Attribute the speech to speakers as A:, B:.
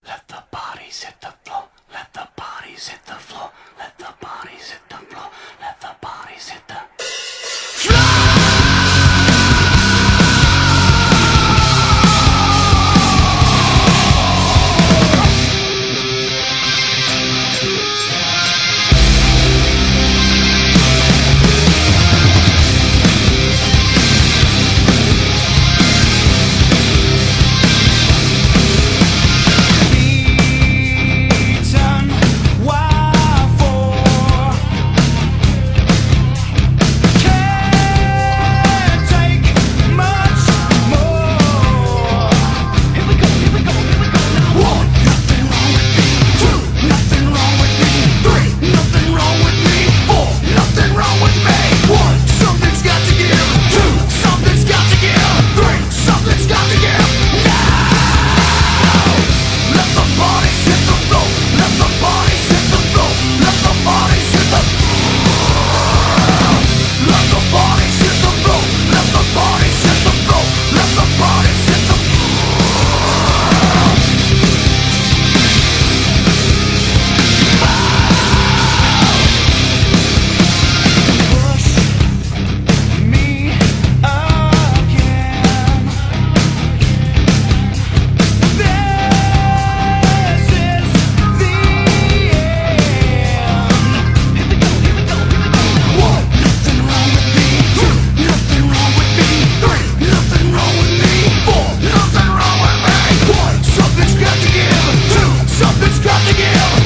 A: Let the bodies hit the floor. Let the bodies hit the floor. Let the bodies hit the floor. Let the bodies hit the
B: Something's got to give.